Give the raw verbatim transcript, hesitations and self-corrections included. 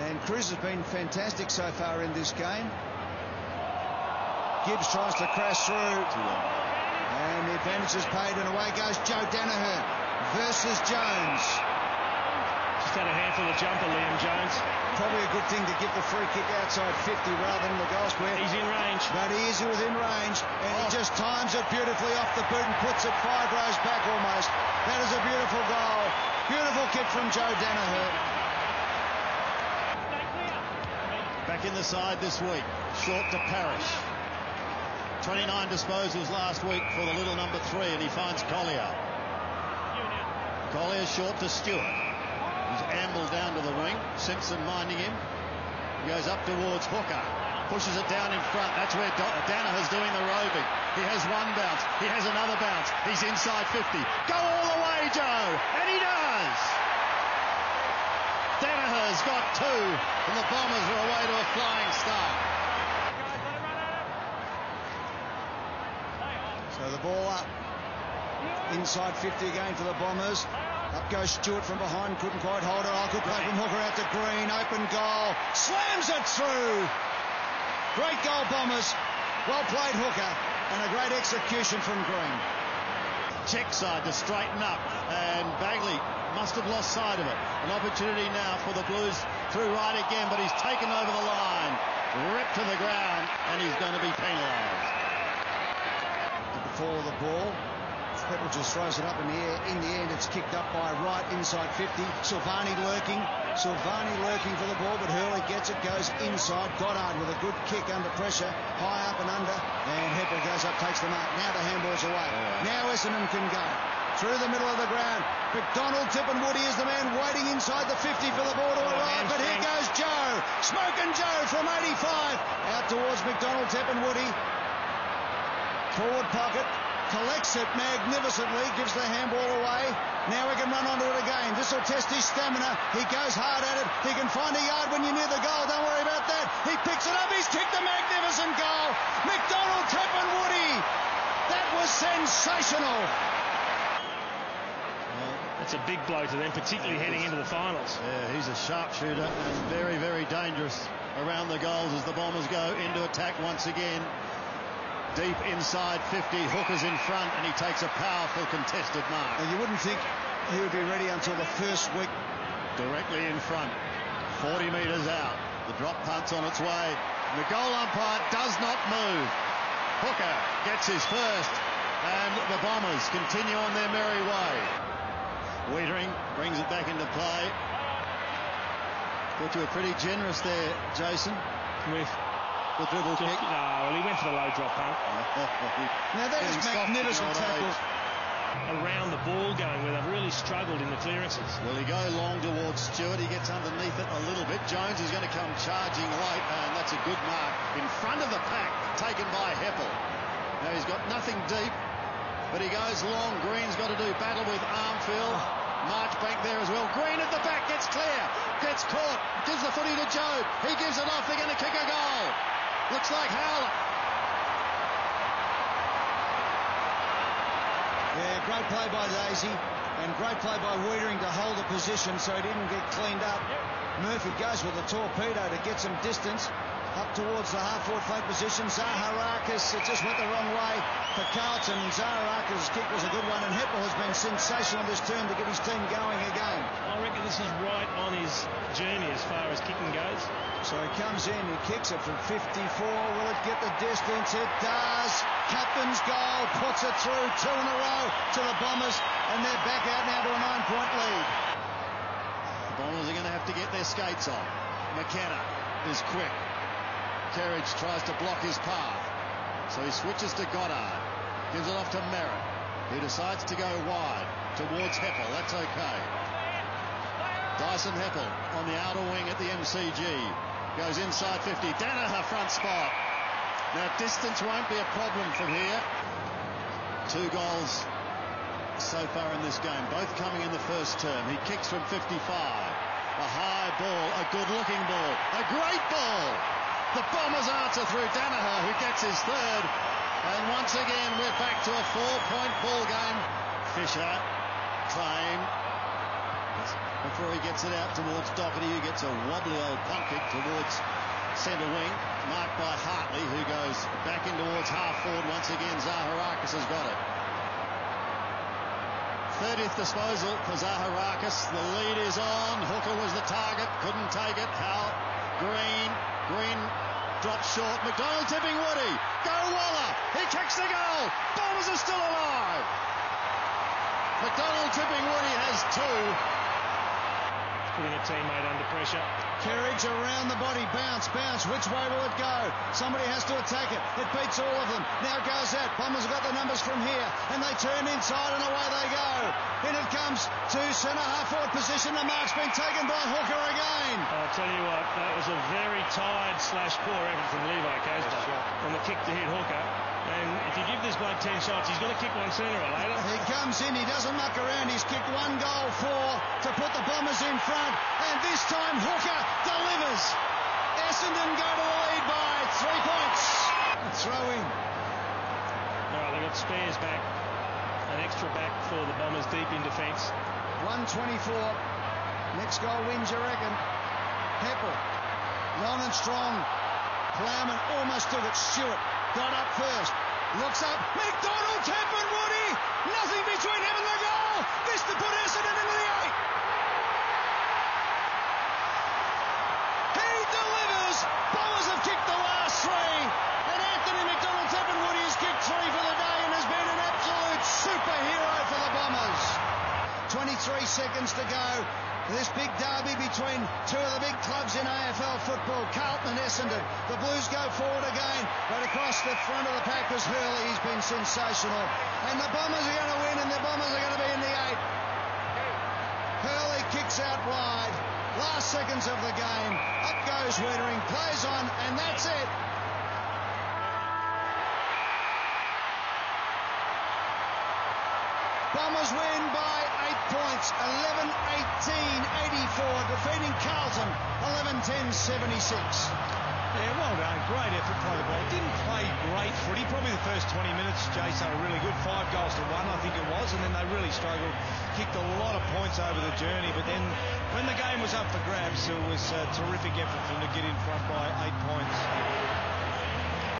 And Cruz has been fantastic so far in this game. Gibbs tries to crash through. And the advantage is paid, and away goes Joe Danaher versus Jones. Just had a handful of jumper, Liam Jones. Probably a good thing to give the free kick outside fifty rather than the goal square. He's in range. But he is within range, and oh. he just times it beautifully off the boot and puts it five rows back almost. That is a beautiful goal. Beautiful kick from Joe Danaher. Back in the side this week, short to Parrish. twenty-nine disposals last week for the little number three, and he finds Collier. Collier short to Stewart. He's ambled down to the wing. Simpson minding him. He goes up towards Hooker. Pushes it down in front. That's where Danaher's doing the roving. He has one bounce. He has another bounce. He's inside fifty. Go all the way, Joe! And he does! Danaher's got two, and the Bombers are away to a flying start. So the ball up. Inside fifty again for the Bombers. Up goes Stewart from behind, couldn't quite hold it. Oh, good play from Hooker out to Green. Open goal. Slams it through. Great goal, Bombers. Well played, Hooker. And a great execution from Green. Check side to straighten up. And Bagley must have lost sight of it. An opportunity now for the Blues through right again, but he's taken over the line. Ripped to the ground, and he's going to be penalised. At the fall of the ball. Pepper just throws it up in the air. In the end, it's kicked up by Wright inside fifty. Silvani lurking. Silvani lurking for the ball, but Hurley gets it, goes inside. Goddard with a good kick under pressure. High up and under. And Heppel goes up, takes the mark. Now the handball's away. Yeah. Now Essendon can go. Through the middle of the ground. McDonald-Tipungwuti is the man waiting inside the fifty for the ball to arrive. But here goes Joe. Smoking Joe from eighty-five. Out towards McDonald-Tipungwuti. Forward pocket. Collects it magnificently, gives the handball away. Now he can run onto it again. This will test his stamina. He goes hard at it. He can find a yard when you're near the goal. Don't worry about that. He picks it up. He's kicked a magnificent goal. McDonald-Tipungwuti. That was sensational. Well, that's a big blow to them, particularly heading into the finals. Yeah, he's a sharpshooter and very, very dangerous around the goals as the Bombers go into attack once again. Deep inside fifty, Hooker's in front, and he takes a powerful contested mark. And you wouldn't think he would be ready until the first week. Directly in front, forty metres out. The drop punt's on its way. And the goal umpire does not move. Hooker gets his first, and the Bombers continue on their merry way. Wiedering brings it back into play. Thought you were pretty generous there, Jason. With the dribble kick. No, well, he went for the low drop punt. Now that is magnificent tackle. Around the ball going where they've really struggled in the clearances. Well, he go long towards Stewart. He gets underneath it a little bit. Jones is going to come charging late, and that's a good mark. In front of the pack, taken by Heppel. Now he's got nothing deep, but he goes long. Green's got to do battle with Armfield. Marchbank there as well. Green at the back, gets clear, gets caught, gives the footy to Jobe. He gives it off. They're going to kick a goal. Looks like Howlett. Yeah, great play by Daisy, and great play by Wiedering to hold the position so he didn't get cleaned up. Murphy goes with a torpedo to get some distance up towards the half-forward flank position. Zaharakis, it just went the wrong way for Carlton. Zaharakis' kick was a good one, and Heppel has been sensational this term to get his team going again. I reckon this is right on his journey as far as kicking goes. So he comes in, he kicks it from fifty-four. Will it get the distance? It does. Captain's goal, puts it through, two in a row to the Bombers, and they're back out now to a nine-point lead. The Bombers are going to have to get their skates on. McKenna is quick. Kerridge tries to block his path, so he switches to Goddard, gives it off to Merritt, who decides to go wide towards Heppel. That's okay. Dyson Heppel on the outer wing at the M C G goes inside fifty. Danaher front spot. Now distance won't be a problem from here. Two goals so far in this game, both coming in the first term. He kicks from fifty-five. A high ball, a good-looking ball, a great ball. The Bombers answer through Danaher, who gets his third. And once again, we're back to a four-point ball game. Fisher, claim. Bombers. Before he gets it out towards Doherty, who gets a wobbly old punt kick towards centre wing, marked by Hartley, who goes back in towards half forward once again. Zaharakis has got it. thirtieth disposal for Zaharakis. The lead is on. Hooker was the target, couldn't take it. Hal Green, Green drops short. McDonald-Tipungwuti, go Waller, he kicks the goal. Bombers are still alive. McDonald-Tipungwuti has two. Putting a teammate under pressure. Kerridge around the body, bounce, bounce. Which way will it go? Somebody has to attack it. It beats all of them. Now goes that. Bombers have got the numbers from here, and they turn inside, and away they go. In it comes to centre half forward position. The mark's been taken by Hooker again. I'll tell you what, that was a very tired slash poor effort from Levi Casper on the kick to hit Hooker. And if you give this bloke ten shots, he's going to kick one sooner or later. He comes in, he doesn't muck around. He's kicked one goal, four to put the Bombers in front. And this time Hooker delivers. Essendon go to the lead by three points. Throw in. All right, they've got spares back. An extra back for the Bombers deep in defence. one twenty-four. Next goal wins, you reckon. Heppel. Long and strong. Plowman almost took it. Stewart got up first. Looks up. McDonald-Tipungwuti. Nothing between him and the goal. This to put Essendon into the eight. He delivers. Bombers have kicked the last three. And Anthony McDonald-Tipungwuti has kicked three for the day and has been an absolute superhero for the Bombers. twenty-three seconds to go. This big derby between two of the big clubs in A F L football, Carlton and Essendon. The Blues go forward again, but across the front of the pack was Hurley. He's been sensational. And the Bombers are going to win, and the Bombers are going to be in the eight. Hurley kicks out wide. Last seconds of the game. Up goes Wettering, plays on, and that's it. Bombers win by eight points, eleven eighteen eighty-four, defeating Carlton, eleven ten seventy-six. Yeah, well done. Great effort by the ball. Didn't play great footy. Probably the first twenty minutes, Jason, were really good. Five goals to one, I think it was, and then they really struggled. Kicked a lot of points over the journey, but then when the game was up for grabs, it was a terrific effort for them to get in front by eight points.